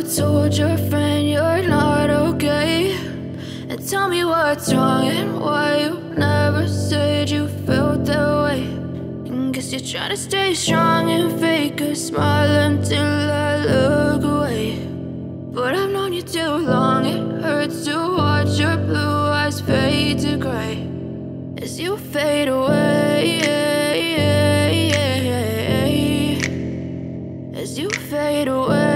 told your friend you're not okay, and tell me what's wrong and why you never said you felt that way. And guess you're trying to stay strong and fake a smile until I look away. But I've known you too long, it hurts to watch your blue eyes fade to gray as you fade away, as you fade away.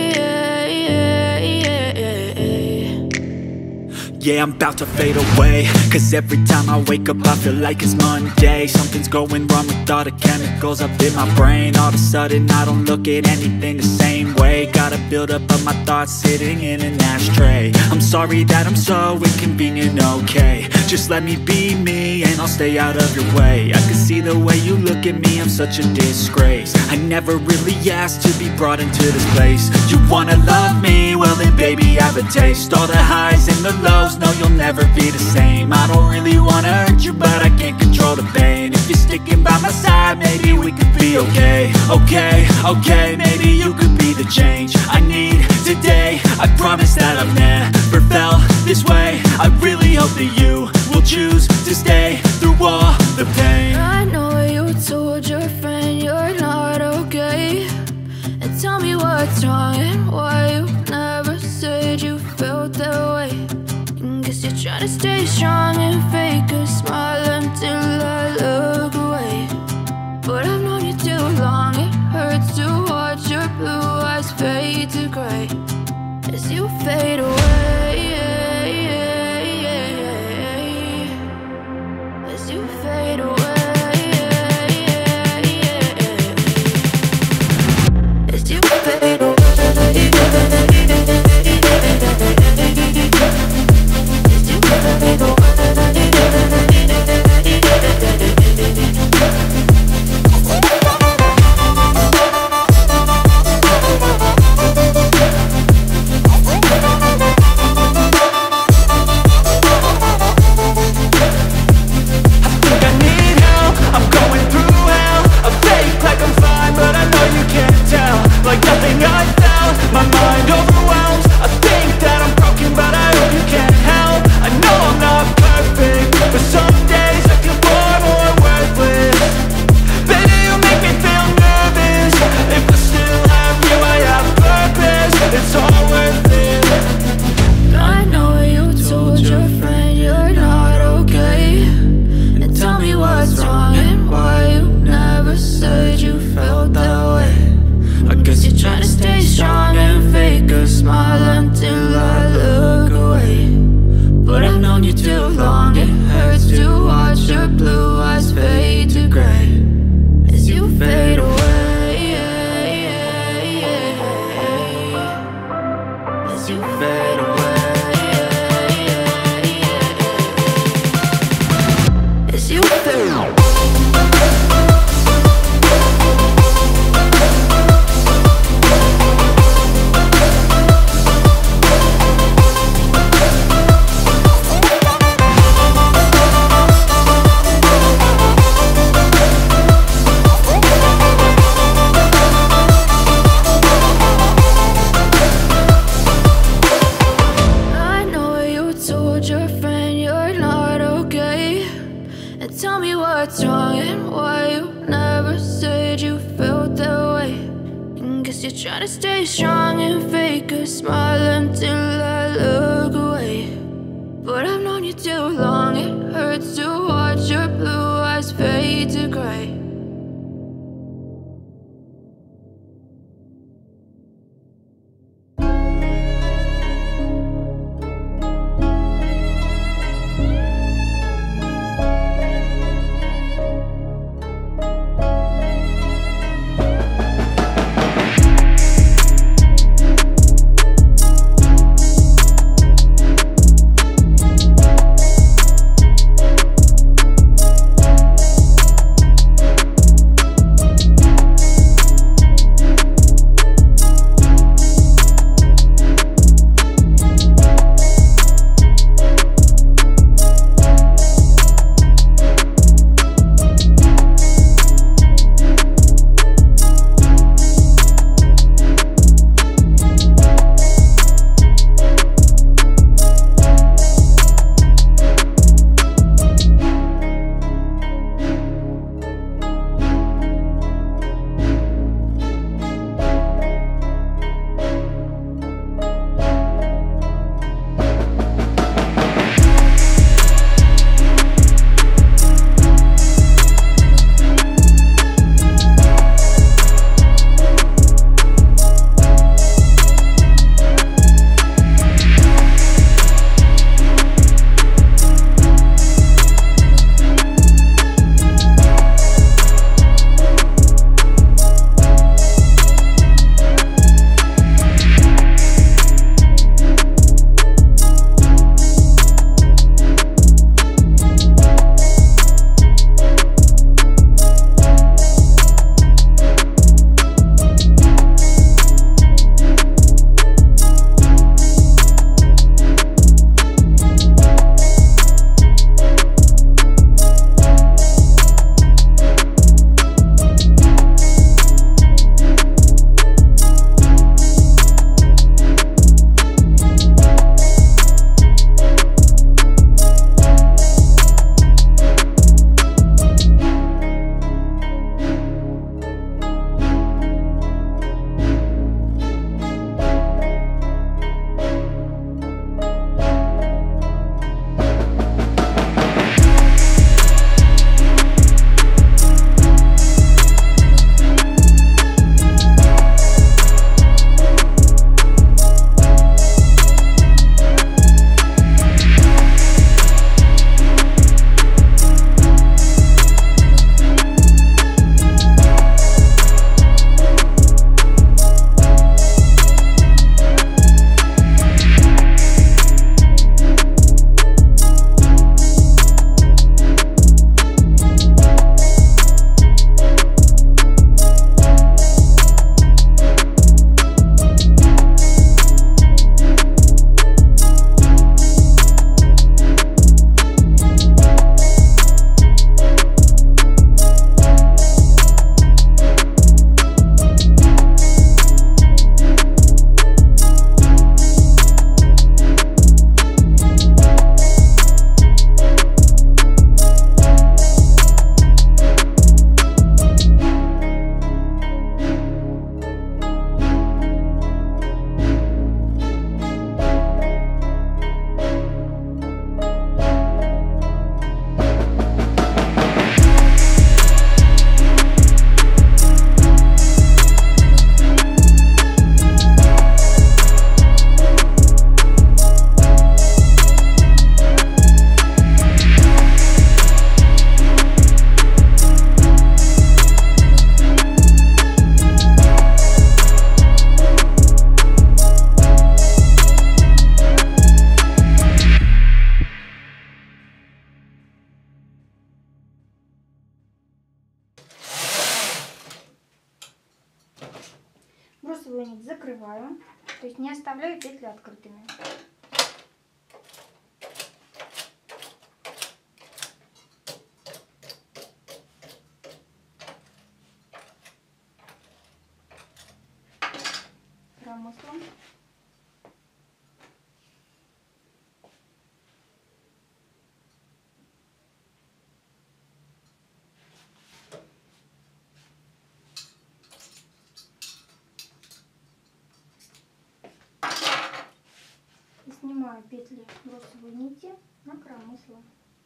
Yeah, I'm about to fade away, cause every time I wake up I feel like it's Monday. Something's going wrong with all the chemicals up in my brain. All of a sudden I don't look at anything the same way. Got a buildup of my thoughts sitting in an ashtray. I'm sorry that I'm so inconvenient, okay. Just let me be me and I'll stay out of your way. I can see the way you look at me, I'm such a disgrace. I never really asked to be brought into this place. You wanna love me? Well then baby, have a taste. All the highs and the lows, no, you'll never be the same. I don't really wanna hurt you, but I can't control the pain. If you're sticking by my side, maybe we could be okay. Okay, maybe you could be the change I need today. I promise that I've never felt this way. I really hope that you will choose to stay through all the pain. I know you told your friend you're not okay, and tell me what's wrong and why you never said you felt that way. Guess you're trying to stay strong and fake a smile until I look away. But I've known you too long, it hurts to watch your blue eyes fade to gray as you fade away, as you fade away, as you fade away. закрываю, то есть не оставляю петли открытыми. Промыслом. Снимаю петли бросовой нити на коромысло.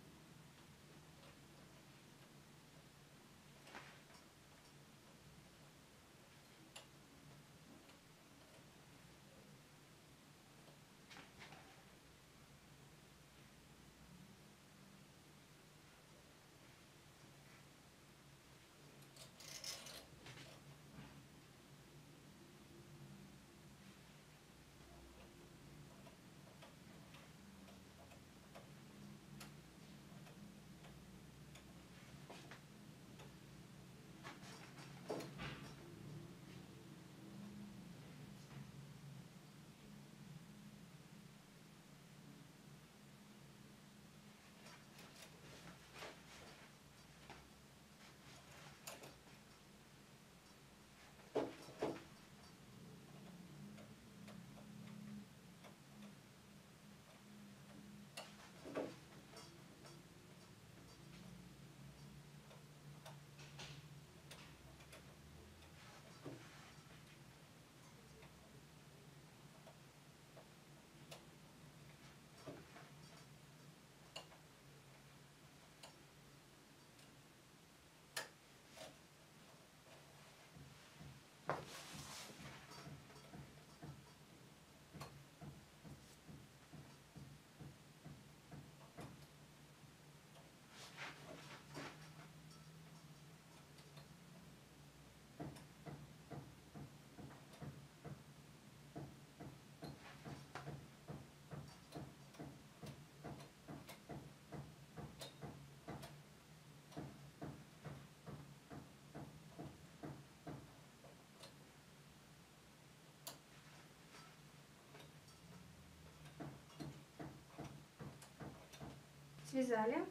Связали,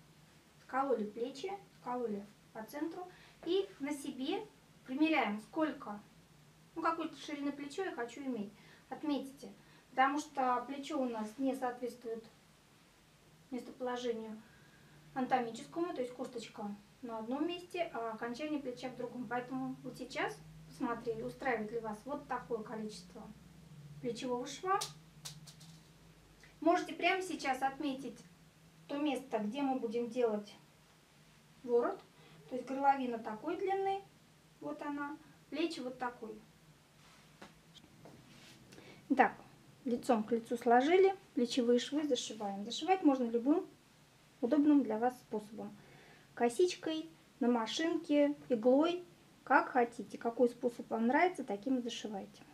скололи плечи, скололи по центру и на себе примеряем, сколько, какой-то ширины плечо я хочу иметь. Отметьте, потому что плечо у нас не соответствует местоположению анатомическому, то есть косточка на одном месте, а окончание плеча в другом. Поэтому вот сейчас посмотрели, устраивает ли вас вот такое количество плечевого шва. Можете прямо сейчас отметить то место, где мы будем делать ворот, то есть горловина такой длины, вот она, плечи вот такой. Так, лицом к лицу сложили, плечевые швы зашиваем. Зашивать можно любым удобным для вас способом. Косичкой, на машинке, иглой, как хотите. Какой способ вам нравится, таким и зашивайте.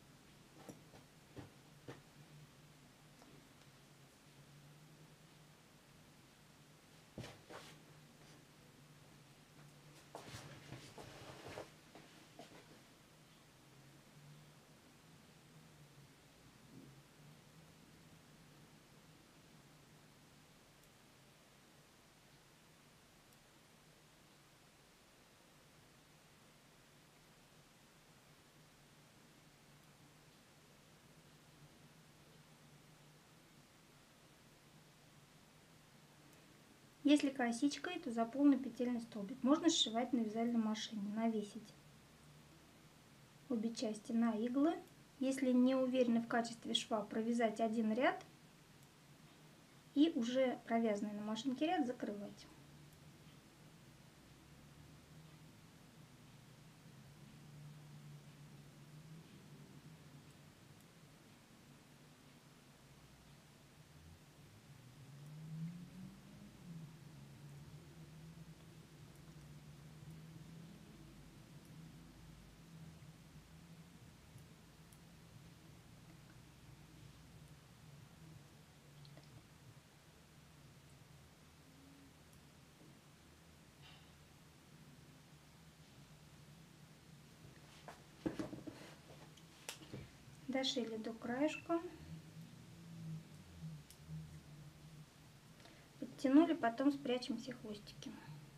Если косичкой, то за полный петельный столбик. Можно сшивать на вязальной машине, навесить обе части на иглы. Если не уверены в качестве шва, провязать один ряд и уже провязанный на машинке ряд закрывать. Дошили до краешка. Подтянули, потом спрячем все хвостики.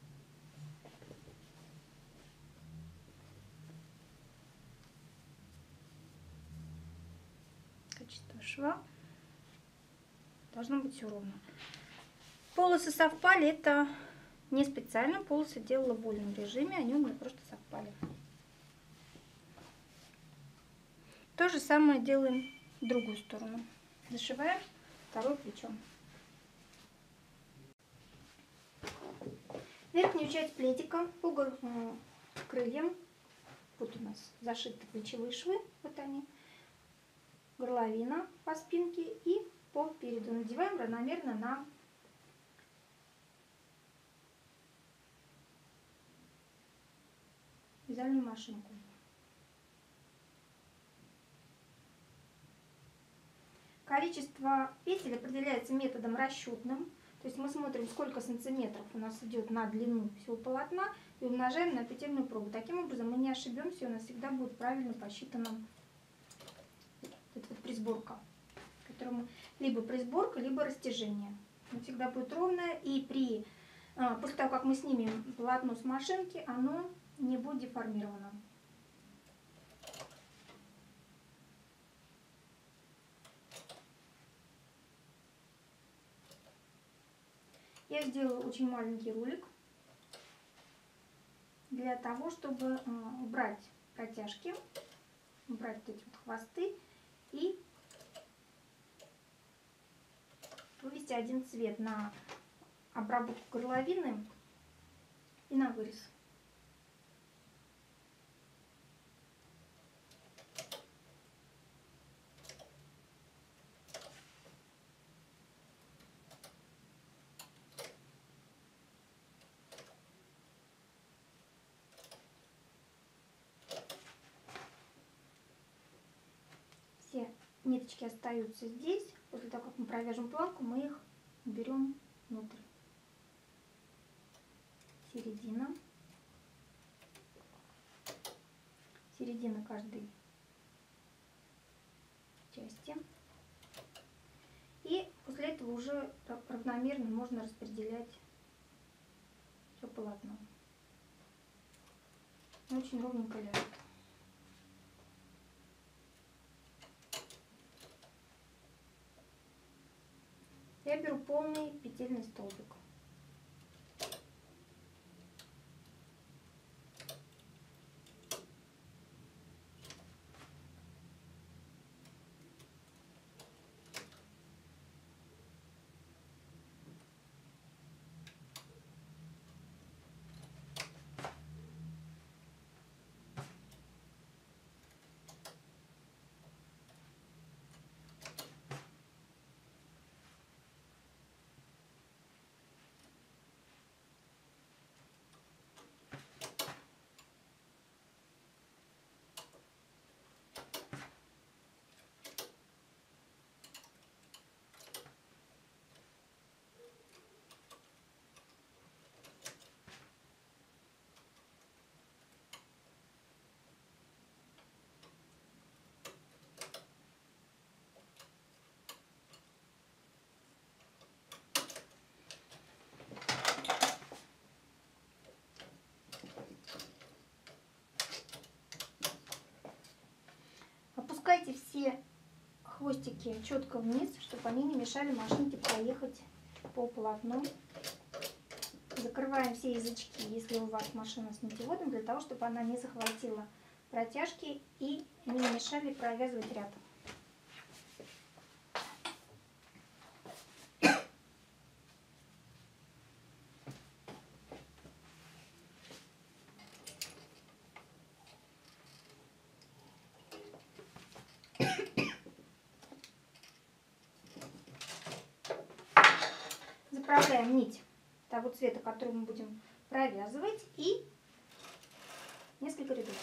Качество шва должно быть все ровно. Полосы совпали, это не специально, полосы делала в вольном режиме, они у меня просто совпали. То же самое делаем в другую сторону. Зашиваем второе плечо. Верхнюю часть пледика по крыльям, вот у нас зашиты плечевые швы, вот они, горловина по спинке и по переду. Надеваем равномерно на вязальную машинку. Количество петель определяется методом расчетным. То есть мы смотрим, сколько сантиметров у нас идет на длину всего полотна и умножаем на петельную пробу. Таким образом мы не ошибемся, и у нас всегда будет правильно посчитана эта вот присборка, которому либо присборка, либо растяжение. Она всегда будет ровная, и после того, как мы снимем полотно с машинки, оно не будет деформировано. Я сделала очень маленький рулик для того, чтобы убрать протяжки, убрать вот эти вот хвосты и вывести один цвет на обработку горловины и на вырез. Все ниточки остаются здесь. После того, как мы провяжем планку, мы их берем внутрь. Середина. Середина каждой части. И после этого уже равномерно можно распределять все полотно. Очень ровненько ляжет. Я беру полный петельный столбик. Опускайте все хвостики четко вниз, чтобы они не мешали машинке проехать по полотну. Закрываем все язычки, если у вас машина с нитеводом, для того, чтобы она не захватила протяжки и не мешали провязывать ряд. Заправляем нить того цвета, который мы будем провязывать, и несколько рядов.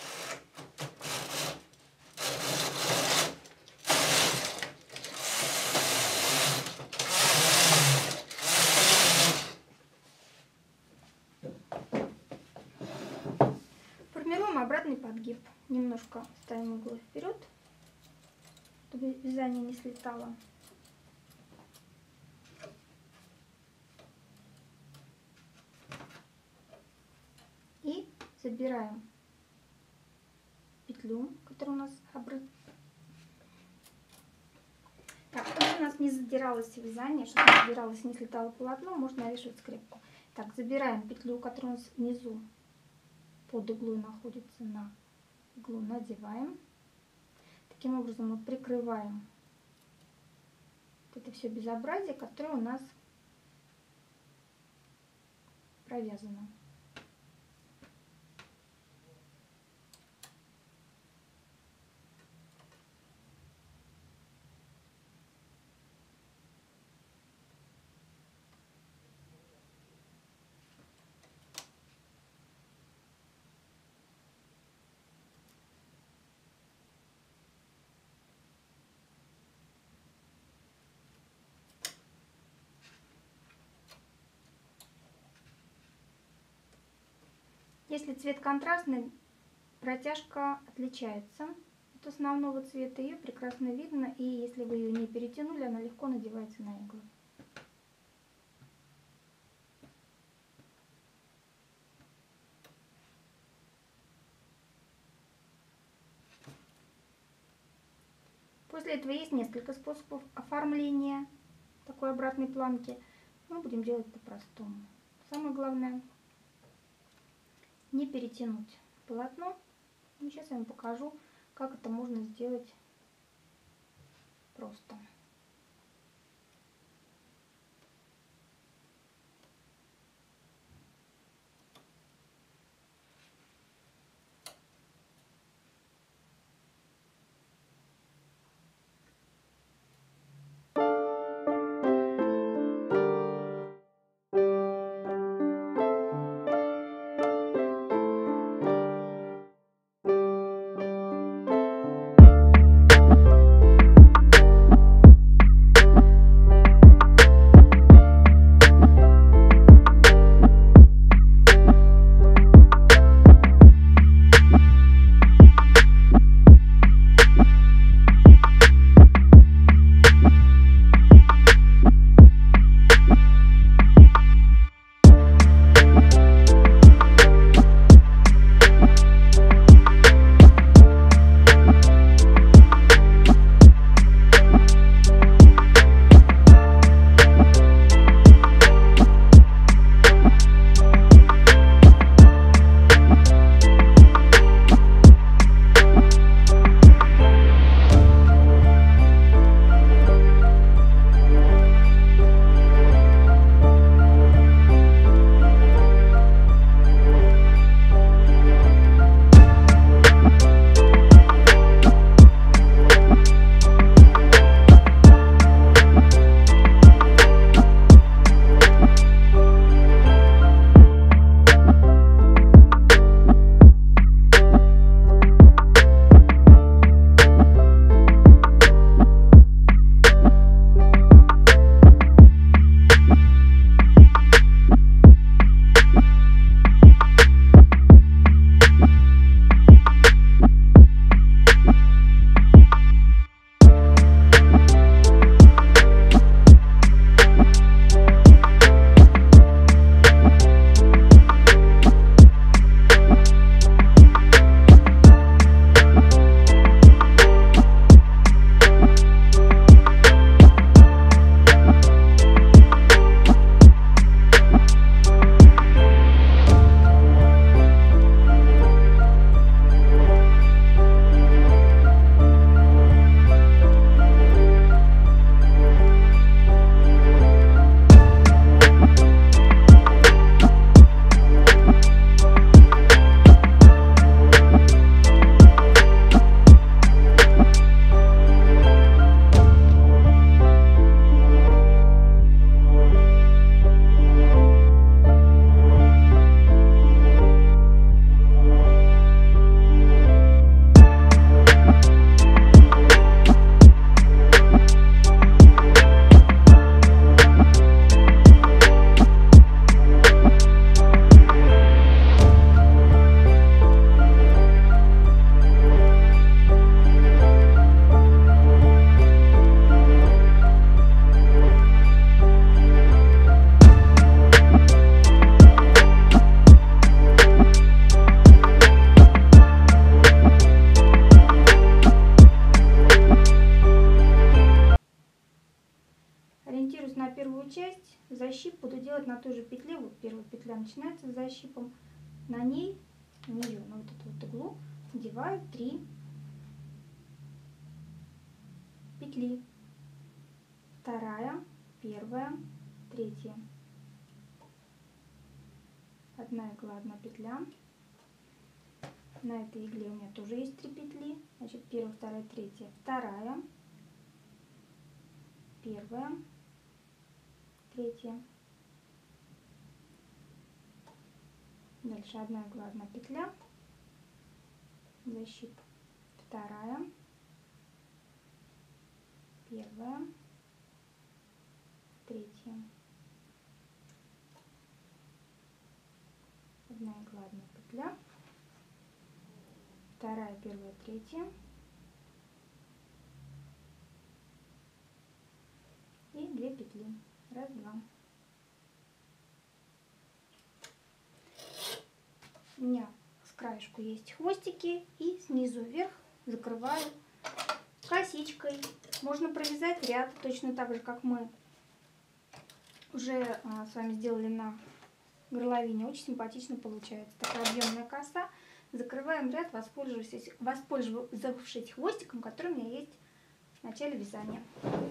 Формируем обратный подгиб. Немножко ставим углы вперед. чтобы вязание не слетало. И забираем петлю, которая у нас Так, чтобы у нас не задиралось вязание, чтобы не задиралось, не слетало полотно, можно навешивать скрепку. Так, забираем петлю, которая у нас внизу под иглой находится, на иглу надеваем. Таким образом мы прикрываем вот это все безобразие, которое у нас провязано. Если цвет контрастный, протяжка отличается от основного цвета, ее прекрасно видно, и если вы ее не перетянули, она легко надевается на иглы. После этого есть несколько способов оформления такой обратной планки. Мы будем делать по-простому. Самое главное — не перетянуть полотно. И сейчас я вам покажу, как это можно сделать просто. первую часть защип буду делать на той же петле. Вот первая петля начинается с защипом. На ней, на нее, на вот эту вот иглу надеваю 3 петли. Вторая, первая, третья. Одна игла, одна петля. На этой игле у меня тоже есть 3 петли. Значит, первая, вторая, третья. Вторая, первая, третья. Дальше одна игла, одна петля. Защип. Вторая, первая, третья. Одна игла, одна петля. Вторая, первая, третья. И 2 петли. Раз, два. У меня с краешку есть хвостики, и снизу вверх закрываю косичкой. Можно провязать ряд точно так же, как мы уже с вами сделали на горловине. Очень симпатично получается. Такая объемная коса. Закрываем ряд, воспользовавшись хвостиком, который у меня есть в начале вязания.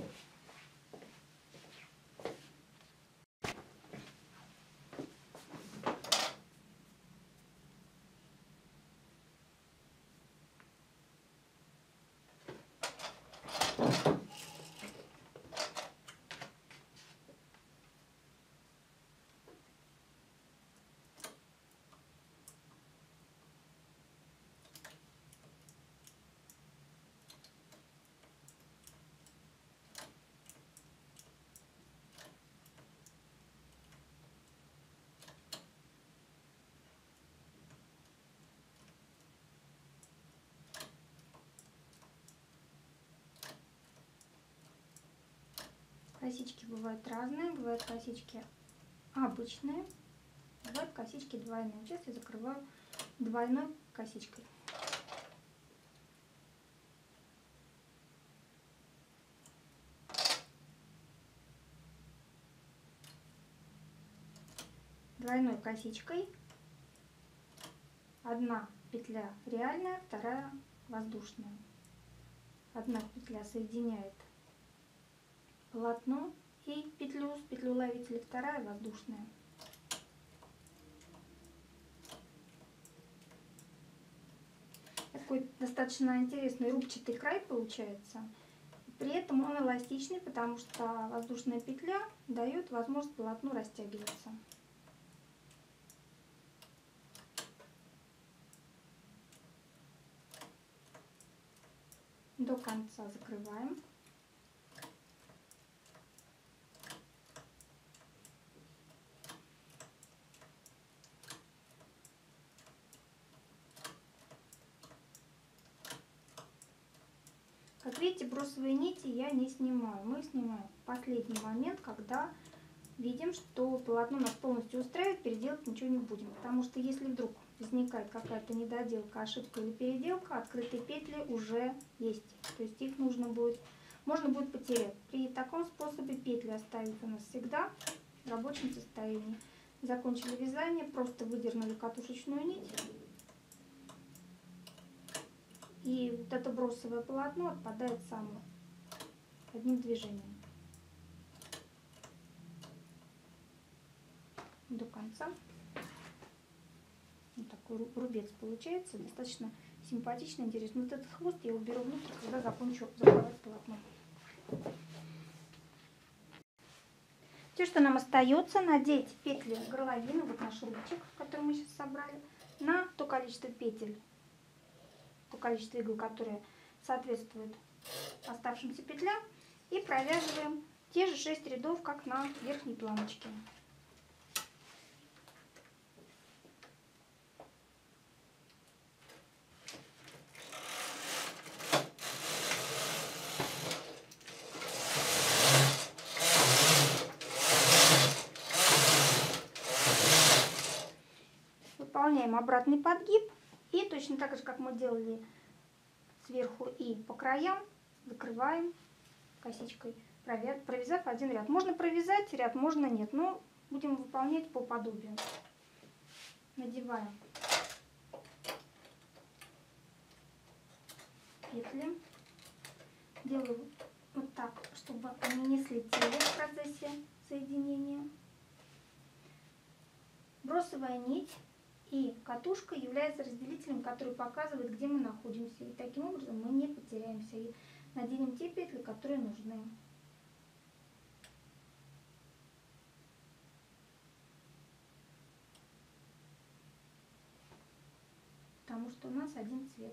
Косички бывают разные, бывают косички обычные, бывают косички двойные. Сейчас я закрываю двойной косичкой. Двойной косичкой. Одна петля реальная, вторая воздушная. Одна петля соединяет полотно и петлю с петлеуловителем, вторая воздушная. Такой достаточно интересный рубчатый край получается. При этом он эластичный, потому что воздушная петля дает возможность полотну растягиваться. До конца закрываем. Как видите, бросовые нити я не снимаю. Мы снимаем в последний момент, когда видим, что полотно нас полностью устраивает, переделать ничего не будем. Потому что если вдруг возникает какая-то недоделка, ошибка или переделка, открытые петли уже есть. То есть их можно будет потерять. При таком способе петли остаются у нас всегда в рабочем состоянии. Закончили вязание, просто выдернули катушечную нить. И вот это бросовое полотно отпадает само одним движением. До конца. Вот такой рубец получается. Достаточно симпатично, интересно. Вот этот хвост я уберу внутрь, когда закончу закрывать полотно. Все, что нам остается, надеть петли горловины, вот наш рубчик, который мы сейчас собрали, на то количество петель, то количество игл, которое соответствует оставшимся петлям, и провязываем те же 6 рядов, как на верхней планочке. Выполняем обратный подгиб и точно так же, как мы делали сверху и по краям, закрываем косичкой, провязав один ряд. Можно провязать ряд, можно нет, но будем выполнять по подобию. Надеваем петли. Делаю вот так, чтобы они не слетели в процессе соединения. Бросовая нить и катушка являются разделителем, который показывает, где мы находимся. И таким образом мы не потеряемся и наденем те петли, которые нужны. Потому что у нас один цвет.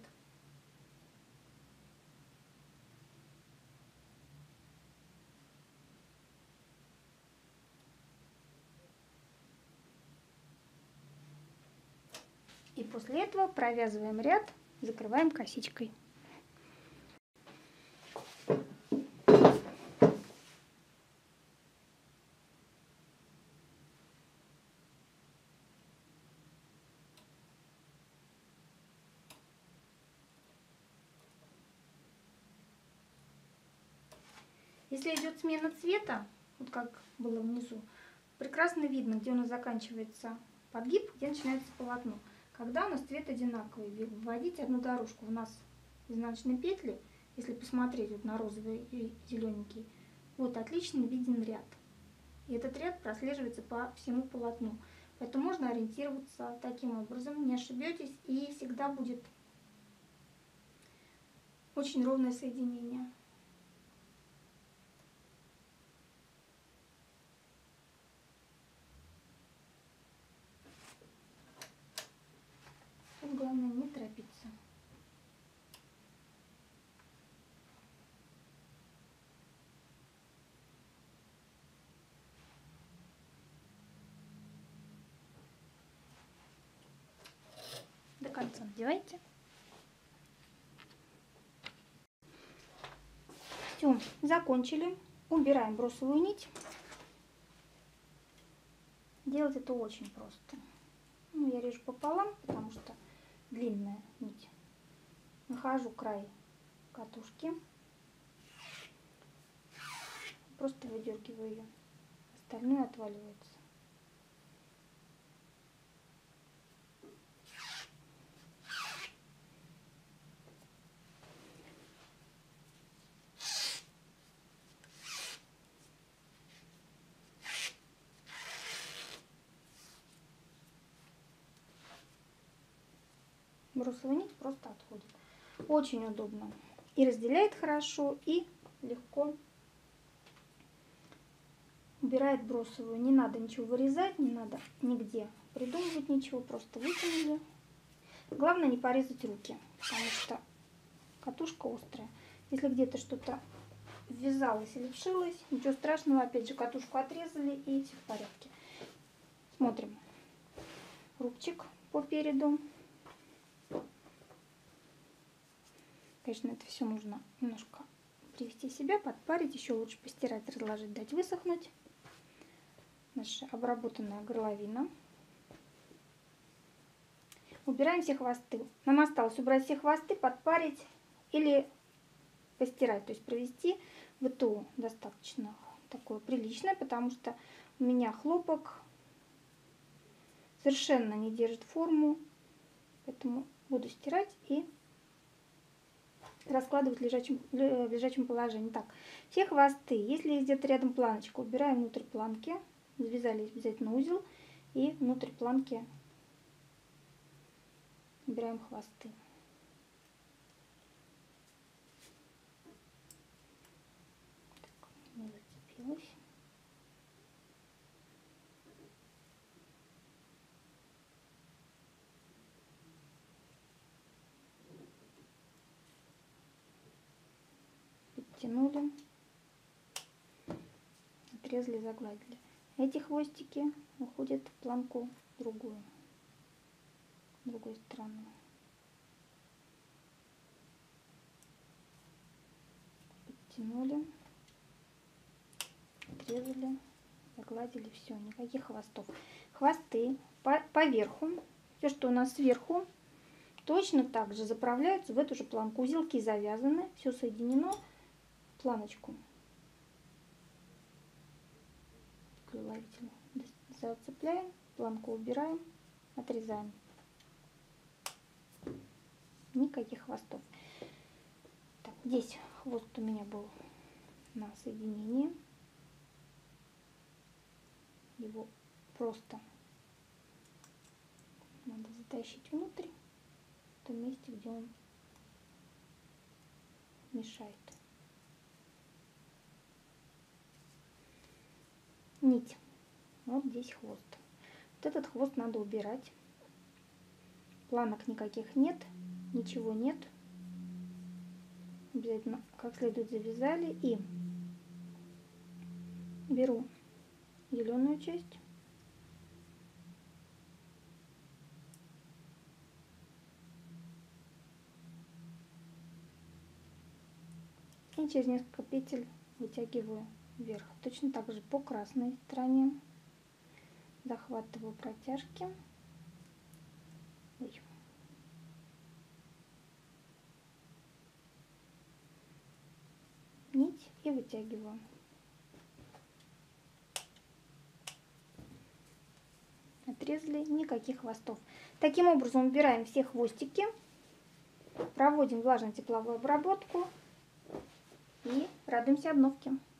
И после этого провязываем ряд, закрываем косичкой. Если идет смена цвета, вот как было внизу, прекрасно видно, где у нас заканчивается подгиб, где начинается полотно. Когда у нас цвет одинаковый, вводить одну дорожку. У нас изнаночные петли, если посмотреть вот на розовый и зелененький, вот отлично виден ряд. И этот ряд прослеживается по всему полотну. Поэтому можно ориентироваться таким образом, не ошибетесь, и всегда будет очень ровное соединение. Главное не торопиться. До конца надевайте. Все, закончили. Убираем бросовую нить. Делать это очень просто. Ну, я режу пополам, потому что длинная нить. Нахожу край катушки, просто выдергиваю ее, остальное отваливается. Бросовая нить просто отходит. Очень удобно. И разделяет хорошо, и легко убирает бросовую. Не надо ничего вырезать, не надо нигде придумывать ничего. Просто вытянули. Главное не порезать руки, потому что катушка острая. Если где-то что-то ввязалось или вшилось, ничего страшного. Опять же, катушку отрезали, и все в порядке. Смотрим. Рубчик по переду. Конечно, это все нужно немножко привести в себя, подпарить, еще лучше постирать, разложить, дать высохнуть. Наша обработанная горловина. Убираем все хвосты. Нам осталось убрать все хвосты, подпарить или постирать, то есть провести ВТО достаточно такое приличное, потому что у меня хлопок совершенно не держит форму, поэтому буду стирать и раскладывать в лежачем положении. Так, все хвосты, если где-то рядом планочка, убираем внутрь планки, завязали обязательно узел и внутрь планки убираем хвосты. Так, не зацепилась. Подтянули, отрезали, загладили. Эти хвостики уходят в планку другую, другой стороны. Подтянули, отрезали, загладили, все, никаких хвостов. Хвосты по верху, все, что у нас сверху, точно так же заправляются в эту же планку. Узелки завязаны, все соединено в планочку. иглоловитель. Зацепляем, планку убираем, отрезаем. Никаких хвостов. Так, здесь хвост у меня был на соединении. Его просто надо затащить внутрь, в том месте, где он мешает. Нить. Вот здесь хвост. Вот этот хвост надо убирать. Планок никаких нет, ничего нет. Обязательно как следует завязали. И беру зеленую часть. И через несколько петель вытягиваю вверх. Точно так же по красной стороне. Захватываю протяжки. Ой. Нить и вытягиваю. Отрезали, никаких хвостов. Таким образом убираем все хвостики, проводим влажно-тепловую обработку и радуемся обновке.